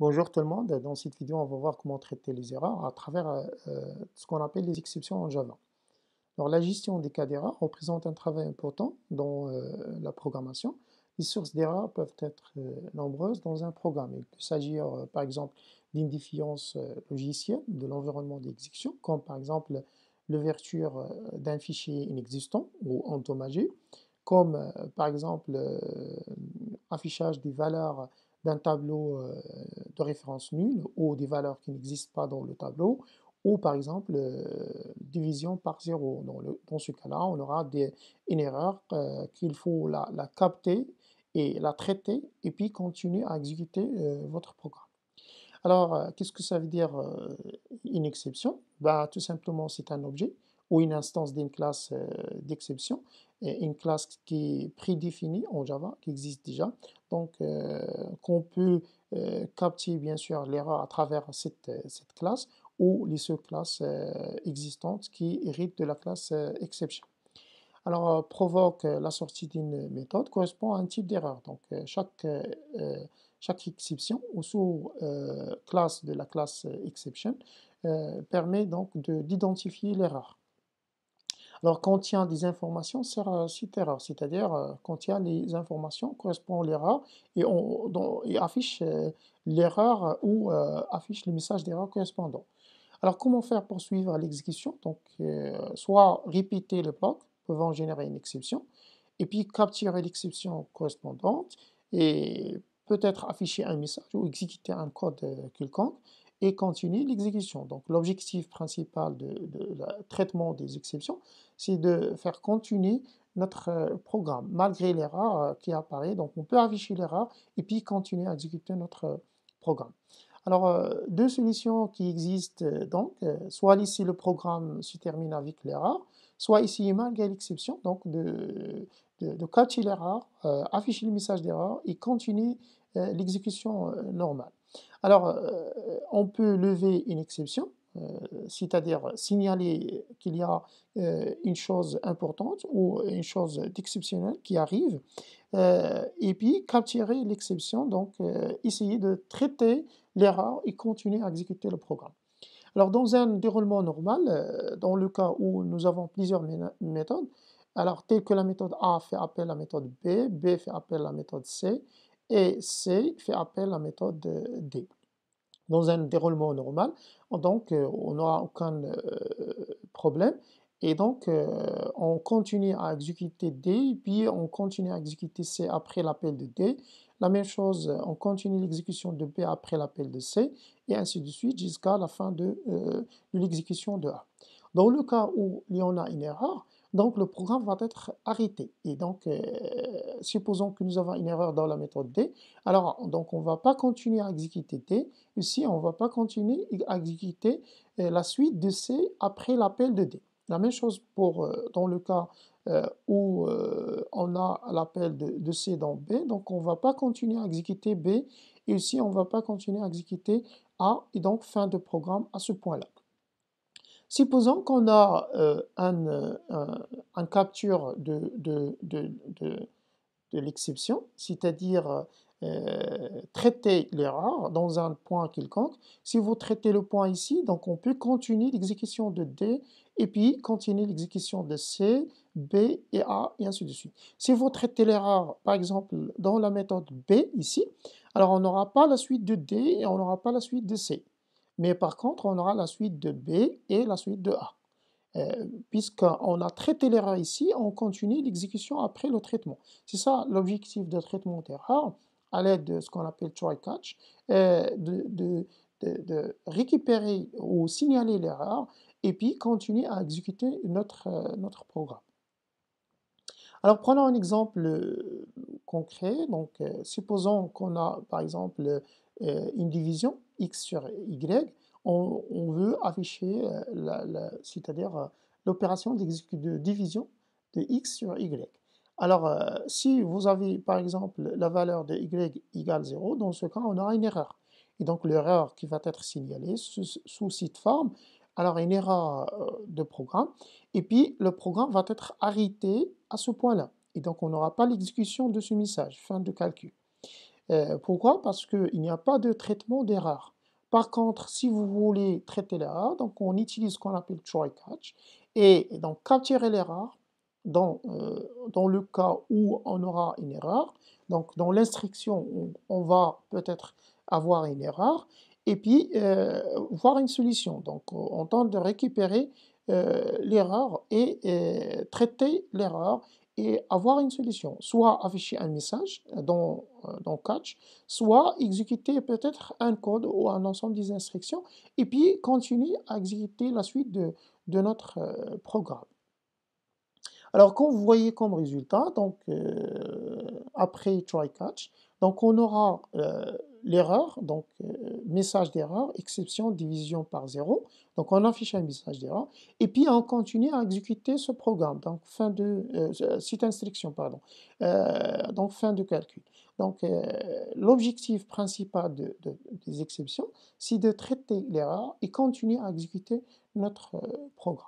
Bonjour tout le monde, dans cette vidéo on va voir comment traiter les erreurs à travers ce qu'on appelle les exceptions en Java. Alors la gestion des cas d'erreur représente un travail important dans la programmation. Les sources d'erreurs peuvent être nombreuses dans un programme. Il peut s'agir par exemple d'une défiance logicielle de l'environnement d'exécution, comme par exemple l'ouverture d'un fichier inexistant ou endommagé, comme par exemple affichage des valeurs d'un tableau de référence nulle ou des valeurs qui n'existent pas dans le tableau, ou par exemple division par zéro. Dans ce cas-là, on aura une erreur qu'il faut la capter et la traiter et puis continuer à exécuter votre programme. Alors, qu'est-ce que ça veut dire une exception? Bah, tout simplement, c'est un objet ou une instance d'une classe d'exception, et une classe qui est prédéfinie en Java, qui existe déjà, donc qu'on peut capter bien sûr l'erreur à travers cette classe ou les sous-classes existantes qui héritent de la classe exception. Alors, provoque la sortie d'une méthode correspond à un type d'erreur. Donc, chaque exception ou sous-classe de la classe exception permet donc d'identifier l'erreur. Alors, contient des informations sur cette erreur, c'est-à-dire contient les informations correspondant à l'erreur et affiche l'erreur ou affiche le message d'erreur correspondant. Alors, comment faire pour suivre l'exécution? Donc, soit répéter le bloc pouvant générer une exception, et puis capturer l'exception correspondante, et peut-être afficher un message ou exécuter un code quelconque, et continuer l'exécution. Donc, l'objectif principal de traitement des exceptions, c'est de faire continuer notre programme, malgré l'erreur qui apparaît. Donc, on peut afficher l'erreur et puis continuer à exécuter notre programme. Alors, deux solutions qui existent donc, soit laisser le programme se termine avec l'erreur, soit ici malgré l'exception, donc de catcher l'erreur, afficher le message d'erreur et continuer l'exécution normale. Alors, on peut lever une exception, c'est-à-dire signaler qu'il y a une chose importante ou une chose d'exceptionnel qui arrive, et puis capturer l'exception, donc essayer de traiter l'erreur et continuer à exécuter le programme. Alors, dans un déroulement normal, dans le cas où nous avons plusieurs méthodes, alors telle que la méthode A fait appel à la méthode B, B fait appel à la méthode C, et C fait appel à la méthode D. Dans un déroulement normal, donc on n'aura aucun problème, et donc on continue à exécuter D, et puis on continue à exécuter C après l'appel de D. La même chose, on continue l'exécution de B après l'appel de C, et ainsi de suite jusqu'à la fin de l'exécution de A. Dans le cas où il y en a une erreur, donc le programme va être arrêté. Et donc, supposons que nous avons une erreur dans la méthode D, alors donc on ne va pas continuer à exécuter D. Ici, on ne va pas continuer à exécuter la suite de C après l'appel de D. La même chose pour dans le cas où on a l'appel de C dans B, donc on ne va pas continuer à exécuter B, et ici on ne va pas continuer à exécuter A, et donc fin de programme à ce point-là. Supposons qu'on a un capture de l'exception, c'est-à-dire traiter l'erreur dans un point quelconque. Si vous traitez le point ici, donc on peut continuer l'exécution de D et puis continuer l'exécution de C, B et A, et ainsi de suite. Si vous traitez l'erreur, par exemple, dans la méthode B ici, alors on n'aura pas la suite de D et on n'aura pas la suite de C. Mais par contre, on aura la suite de B et la suite de A. Puisqu'on a traité l'erreur ici, on continue l'exécution après le traitement. C'est ça l'objectif de traitement d'erreur à l'aide de ce qu'on appelle try-catch, de récupérer ou signaler l'erreur et puis continuer à exécuter notre programme. Alors prenons un exemple concret. Donc, supposons qu'on a par exemple une division x sur y. On veut afficher, c'est-à-dire l'opération de division de x sur y. Alors, si vous avez par exemple la valeur de y égale 0, dans ce cas, on aura une erreur. Et donc, l'erreur qui va être signalée sous cette forme, alors une erreur de programme, et puis le programme va être arrêté à ce point-là. Et donc, on n'aura pas l'exécution de ce message, fin de calcul. Pourquoi? Parce qu'il n'y a pas de traitement d'erreur. Par contre, si vous voulez traiter l'erreur, donc on utilise ce qu'on appelle try catch et donc capturer l'erreur dans le cas où on aura une erreur. Donc dans l'instruction, on va peut-être avoir une erreur et puis voir une solution. Donc on tente de récupérer l'erreur et traiter l'erreur et avoir une solution, soit afficher un message dans Catch, soit exécuter peut-être un code ou un ensemble des instructions, et puis continuer à exécuter la suite de notre programme. Alors, quand vous voyez comme résultat, donc après try catch, donc on aura l'erreur, donc message d'erreur, exception, division par 0. Donc on affiche un message d'erreur et puis on continue à exécuter ce programme. Donc fin de cette instruction, pardon. Donc fin de calcul. Donc l'objectif principal des exceptions, c'est de traiter l'erreur et continuer à exécuter notre programme.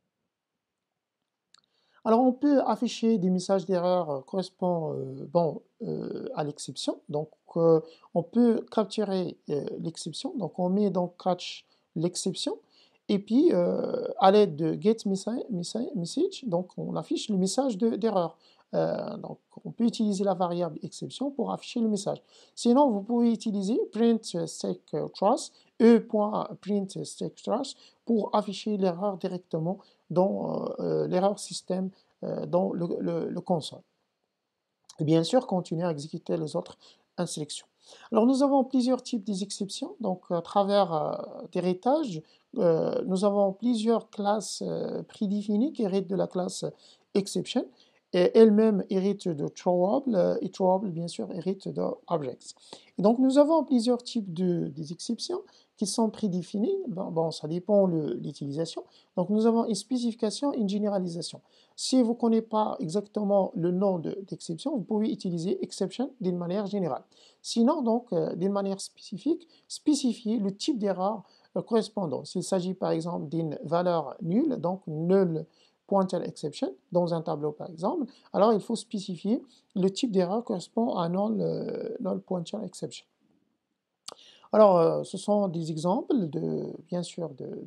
Alors, on peut afficher des messages d'erreur correspondant à l'exception. Donc, on peut capturer l'exception. Donc, on met dans catch l'exception. Et puis, à l'aide de getMessage, donc on affiche le message d'erreur. Donc, on peut utiliser la variable exception pour afficher le message. Sinon, vous pouvez utiliser print_stack_trace, e.print_stack_trace pour afficher l'erreur directement dans l'erreur système dans le console. Et bien sûr, continuer à exécuter les autres instructions. Alors, nous avons plusieurs types d'exceptions. Donc, à travers d'héritage, nous avons plusieurs classes prédéfinies qui héritent de la classe exception. Et elle-même hérite de throwable, et throwable, bien sûr, hérite de objects. Et donc, nous avons plusieurs types d'exceptions qui sont prédéfinies. Bon, ça dépend de l'utilisation. Donc, nous avons une spécification et une généralisation. Si vous ne connaissez pas exactement le nom d'exception, vous pouvez utiliser exception d'une manière générale. Sinon, donc, d'une manière spécifique, spécifier le type d'erreur correspondant. S'il s'agit par exemple d'une valeur nulle, donc null pointer exception, dans un tableau par exemple, alors il faut spécifier le type d'erreur correspond à null pointer exception. Alors, ce sont des exemples, bien sûr,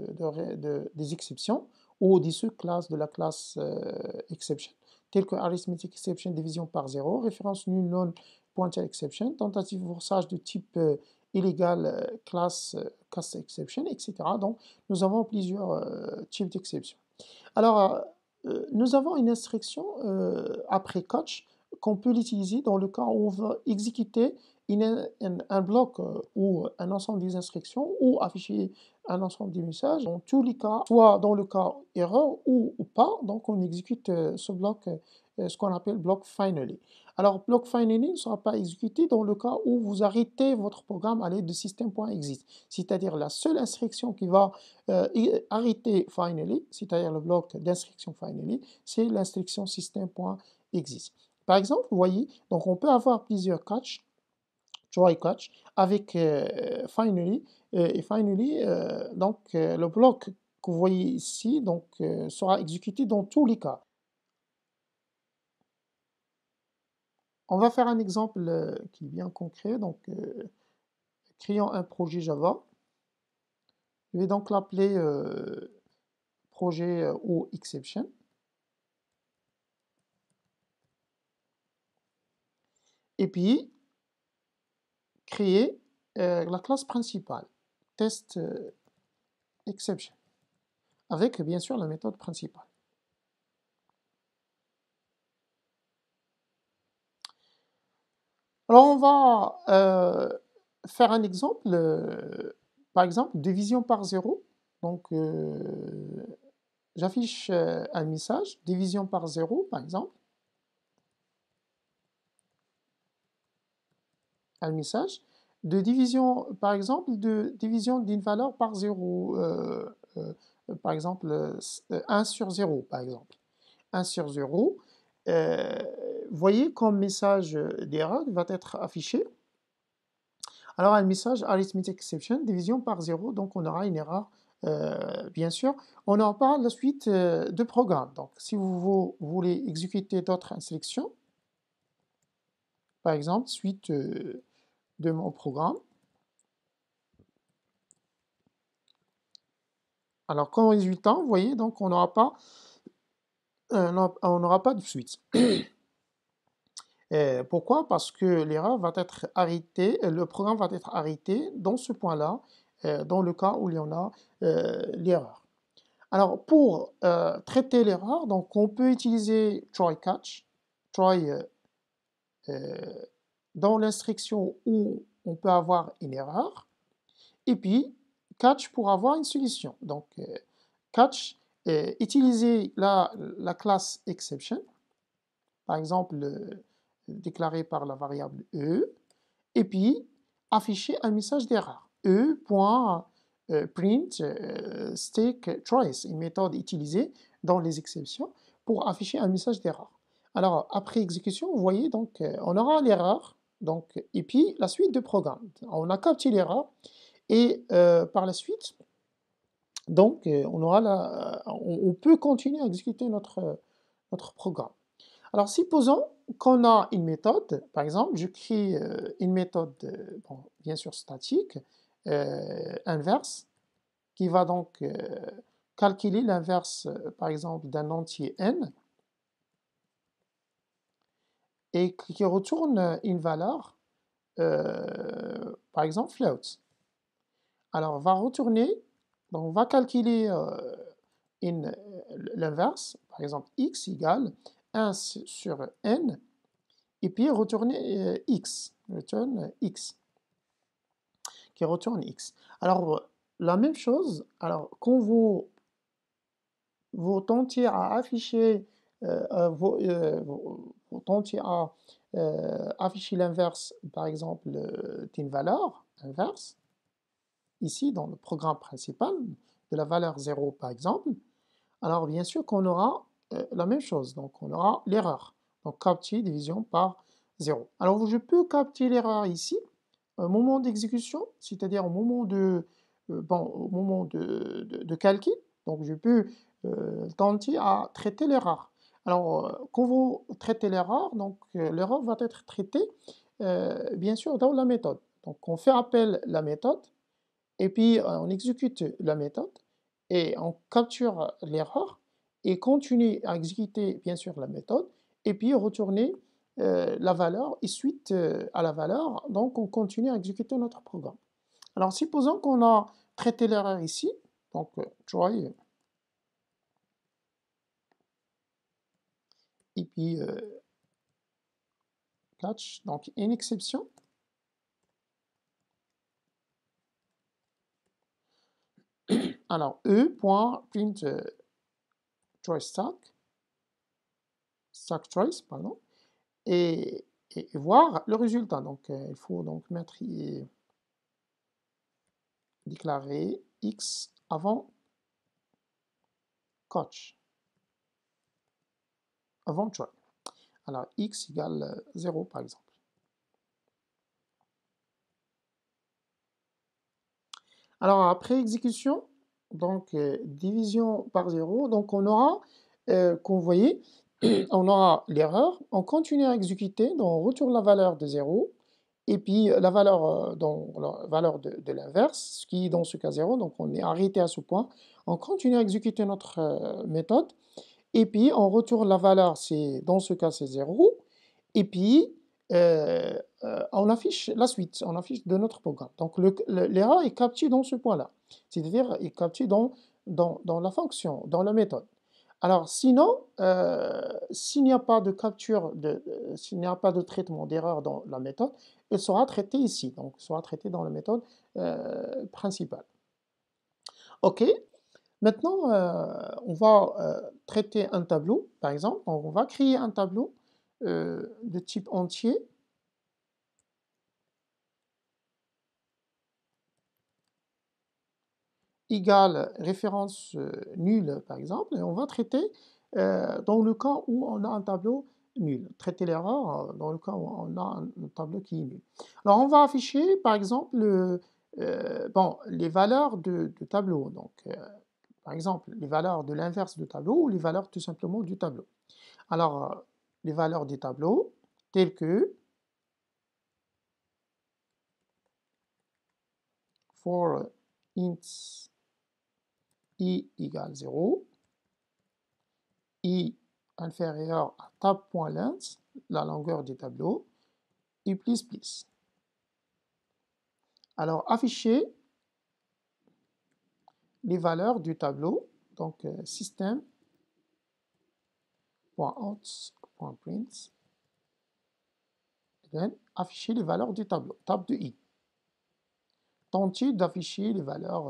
des exceptions ou des sous-classes de la classe exception, telles que arithmetic exception, division par 0, référence nulle non pointer exception, tentative de forçage de type illégal, class cast exception, etc. Donc, nous avons plusieurs types d'exceptions. Alors, nous avons une instruction après catch qu'on peut l'utiliser dans le cas où on veut exécuter un bloc ou un ensemble des instructions ou afficher un ensemble des messages. Dans tous les cas, soit dans le cas erreur ou pas, donc on exécute ce bloc, ce qu'on appelle bloc finally. Alors, bloc finally ne sera pas exécuté dans le cas où vous arrêtez votre programme à l'aide de system.exit, c'est-à-dire la seule instruction qui va arrêter finally, c'est-à-dire le bloc d'instruction finally, c'est l'instruction system.exit. Par exemple, vous voyez, donc on peut avoir plusieurs catch, try catch, avec finally, et finally, donc le bloc que vous voyez ici donc, sera exécuté dans tous les cas. On va faire un exemple qui est bien concret, donc créons un projet Java. Je vais donc l'appeler projet ou exception. Et puis, créer la classe principale, test exception, avec bien sûr la méthode principale. Alors, on va faire un exemple, par exemple, division par 0. Donc, j'affiche un message, division par 0, par exemple. Un message de division, par exemple, de division d'une valeur par 0, par exemple 1 sur 0, par exemple. 1 sur 0, voyez comme message d'erreur va être affiché. Alors un message arithmetic exception, division par 0, donc on aura une erreur, bien sûr. On en parle la suite de programme. Donc si vous voulez exécuter d'autres instructions, par exemple, suite de mon programme. Alors, comme résultat, vous voyez, donc on n'aura pas, de suite. Pourquoi? Parce que l'erreur va être arrêtée, le programme va être arrêté dans ce point-là, dans le cas où il y en a l'erreur. Alors, pour traiter l'erreur, donc on peut utiliser try catch, try dans l'instruction où on peut avoir une erreur, et puis catch pour avoir une solution. Donc, catch, utiliser la classe exception, par exemple déclarée par la variable e, et puis afficher un message d'erreur. E.print stick trace, une méthode utilisée dans les exceptions pour afficher un message d'erreur. Alors, après exécution, vous voyez, donc, on aura l'erreur, donc, et puis la suite de programme. On a capté l'erreur, et par la suite, donc, on peut continuer à exécuter notre programme. Alors, supposons qu'on a une méthode, par exemple, je crée une méthode, bon, bien sûr statique, inverse, qui va donc calculer l'inverse, par exemple, d'un entier n, et qui retourne une valeur, par exemple, float. Alors, on va retourner, donc on va calculer l'inverse, par exemple, x égale 1 sur n, et puis retourner x, return x, qui retourne x. Alors, la même chose, alors quand vous tentiez à afficher, vous tentiez à afficher l'inverse, par exemple, d'une valeur inverse, ici dans le programme principal, de la valeur 0 par exemple, alors bien sûr qu'on aura la même chose, donc on aura l'erreur, donc captcha division par 0. Alors je peux capter l'erreur ici, au moment d'exécution, c'est-à-dire au moment au moment de calcul, donc je peux tenter à traiter l'erreur. Alors quand vous traitez l'erreur, donc l'erreur va être traitée bien sûr dans la méthode. Donc on fait appel à la méthode, et puis on exécute la méthode, et on capture l'erreur, et continue à exécuter bien sûr la méthode, et puis retourner la valeur, et suite à la valeur, donc on continue à exécuter notre programme. Alors supposons qu'on a traité l'erreur ici, donc try, et puis catch, donc une exception. Alors e.print try stack trace, pardon, et voir le résultat. Donc il faut donc mettre déclarer x avant catch, avant try. Alors x égale 0 par exemple. Alors après exécution, donc division par 0, donc on aura, comme vous voyez, on aura l'erreur, on continue à exécuter, donc on retourne la valeur de 0, et puis la valeur, la valeur de l'inverse, ce qui est dans ce cas 0, donc on est arrêté à ce point, on continue à exécuter notre méthode, et puis on retourne la valeur, dans ce cas c'est 0, et puis on affiche la suite, on affiche de notre programme. Donc l'erreur est captée dans ce point-là, c'est-à-dire est captée dans la fonction, dans la méthode. Alors sinon, s'il n'y a pas de capture, s'il n'y a pas de traitement d'erreur dans la méthode, elle sera traitée ici, donc sera traitée dans la méthode principale. OK, maintenant on va traiter un tableau, par exemple, donc, on va créer un tableau de type entier, égale référence nulle, par exemple, et on va traiter dans le cas où on a un tableau nul. Traiter l'erreur dans le cas où on a un tableau qui est nul. Alors, on va afficher, par exemple, les valeurs de tableau. Donc, par exemple, les valeurs de l'inverse de tableau ou les valeurs tout simplement du tableau. Alors, les valeurs du tableau, telles que for int i égale 0, i inférieur à tab.length, la longueur du tableau, et plus. Alors, afficher les valeurs du tableau, donc system.out.print, afficher les valeurs du tableau, tab de i. Tenter d'afficher les valeurs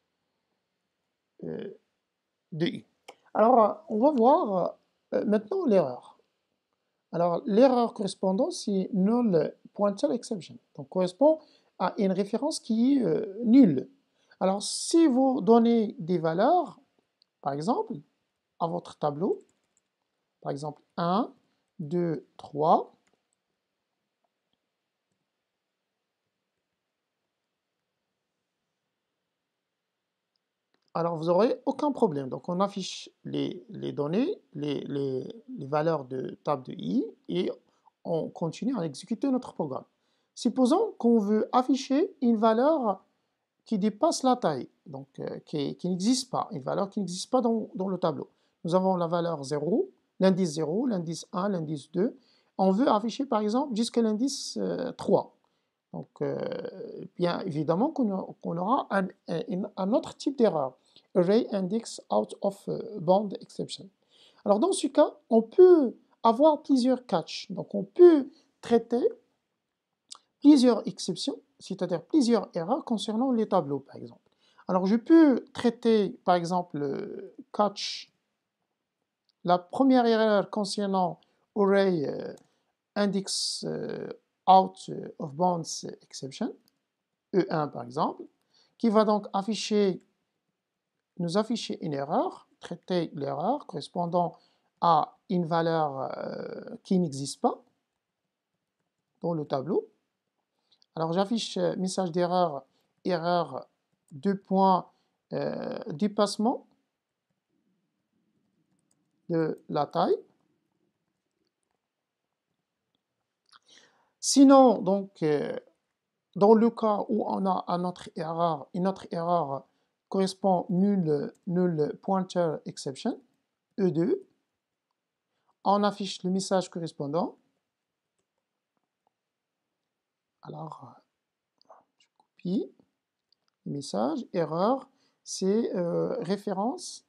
de i. Alors, on va voir maintenant l'erreur. Alors, l'erreur correspondante, c'est null pointer exception. Donc, correspond à une référence qui est nulle. Alors, si vous donnez des valeurs, par exemple, à votre tableau, par exemple 1, 2, 3, alors vous n'aurez aucun problème. Donc, on affiche les données, les valeurs de table de i, et on continue à exécuter notre programme. Supposons qu'on veut afficher une valeur qui dépasse la taille, donc qui n'existe pas, une valeur qui n'existe pas dans le tableau. Nous avons la valeur 0, l'indice 0, l'indice 1, l'indice 2. On veut afficher par exemple jusqu'à l'indice 3. Donc, bien évidemment qu'on aura un autre type d'erreur, array index out of bound exception. Alors dans ce cas, on peut avoir plusieurs catches. Donc on peut traiter plusieurs exceptions, c'est-à-dire plusieurs erreurs concernant les tableaux, par exemple. Alors, je peux traiter, par exemple, catch, la première erreur concernant array index out of bounds exception, E1 par exemple, qui va donc nous afficher une erreur, traiter l'erreur correspondant à une valeur qui n'existe pas dans le tableau. Alors j'affiche message d'erreur, erreur 2 points, dépassement de la taille. Sinon, donc, dans le cas où on a une autre erreur correspond null pointer exception, E2, on affiche le message correspondant. Alors, je copie le message, erreur, c'est référence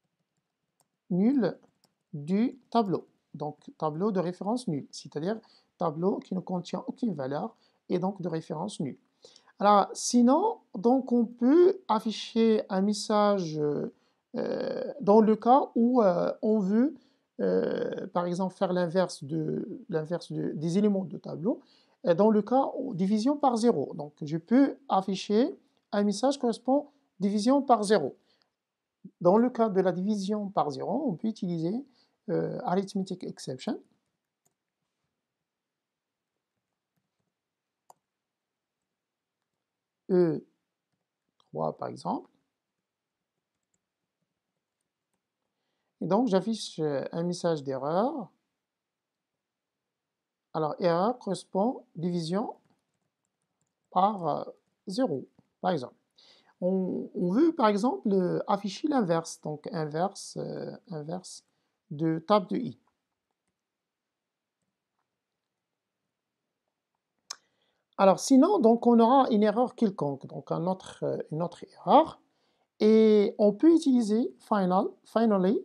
nulle du tableau. Donc, tableau de référence nulle, c'est-à-dire tableau qui ne contient aucune valeur et donc de référence nulle. Alors, sinon, donc on peut afficher un message dans le cas où on veut, par exemple, faire l'inverse des éléments de tableau, dans le cas où division par 0. Donc, je peux afficher un message correspond division par 0. Dans le cas de la division par 0, on peut utiliser arithmetic exception. E3 par exemple. Et donc j'affiche un message d'erreur. Alors erreur correspond division par 0, par exemple. On veut par exemple afficher l'inverse, donc inverse de table de i. Alors sinon, donc on aura une erreur quelconque, donc une autre erreur, et on peut utiliser finally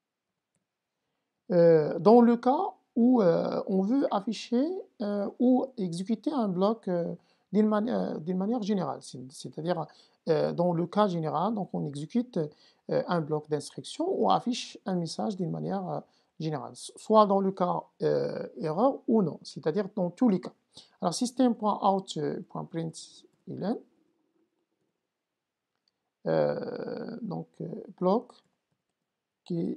dans le cas où on veut afficher ou exécuter un bloc d'une manière générale, c'est-à-dire dans le cas général, donc on exécute un bloc d'instruction ou affiche un message d'une manière générale, soit dans le cas erreur ou non, c'est-à-dire dans tous les cas. Alors system.out.println, donc bloc qui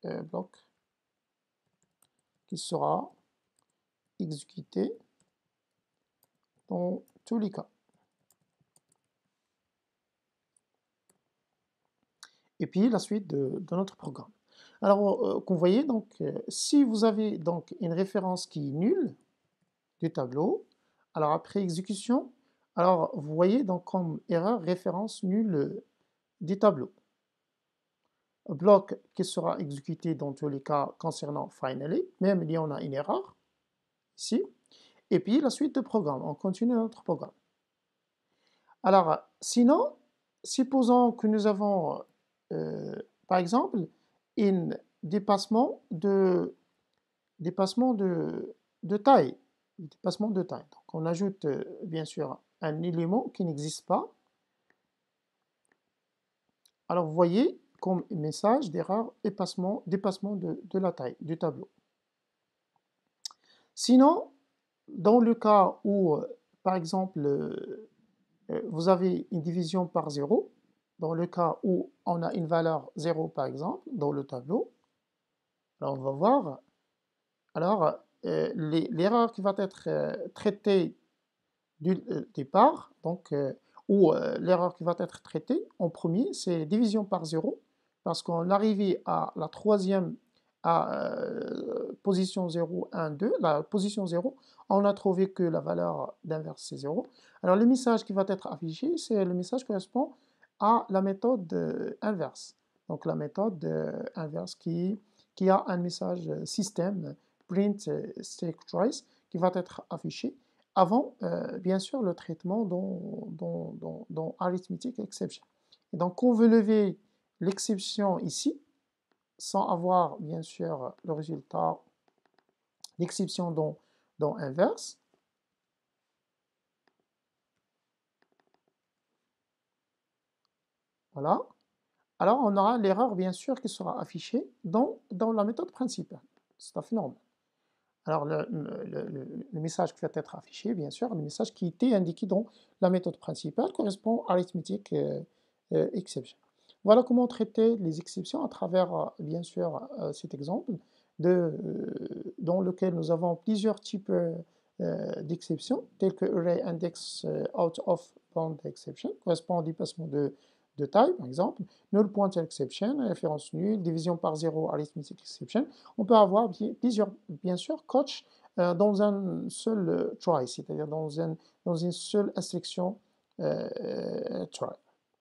sera exécuté dans tous les cas. Et puis la suite de notre programme. Alors, comme vous voyez, donc, si vous avez donc une référence qui est nulle du tableau, alors après exécution, Alors, vous voyez donc comme erreur référence nulle des tableaux. Bloc qui sera exécuté dans tous les cas concernant finally, même il y en a une erreur ici. Et puis la suite de programme, on continue notre programme. Alors, sinon, supposons que nous avons, par exemple, un dépassement dépassement de taille. Dépassement de taille. Donc, on ajoute bien sûr un élément qui n'existe pas. Alors, vous voyez comme message d'erreur dépassement de la taille du tableau. Sinon, dans le cas où, par exemple, vous avez une division par 0, dans le cas où on a une valeur 0 par exemple, dans le tableau, alors on va voir, alors l'erreur qui va être traitée du départ, donc, ou l'erreur qui va être traitée en premier, c'est division par 0, parce qu'on arrivait à la troisième à position 0, 1, 2, la position 0, on a trouvé que la valeur d'inverse c'est 0. Alors le message qui va être affiché, c'est le message qui correspond à la méthode inverse. Donc la méthode inverse qui a un message système print stack trace qui va être affiché avant, bien sûr, le traitement dans arithmetic exception. Et donc, on veut lever l'exception ici, sans avoir, bien sûr, le résultat, l'exception dans inverse. Voilà. Alors, on aura l'erreur, bien sûr, qui sera affichée dans la méthode principale. C'est tout à fait normal. Alors, le message qui va être affiché, bien sûr, le message qui était indiqué dans la méthode principale correspond à arithmetic exception. Voilà comment traiter les exceptions à travers, bien sûr, cet exemple dans lequel nous avons plusieurs types d'exceptions, tels que array index out of bound exception, correspond au dépassement de taille, par exemple, null pointer exception, référence nulle, division par zéro, arithmetic exception. On peut avoir plusieurs, bien sûr, coach dans un seul try, c'est-à-dire dans une seule instruction try.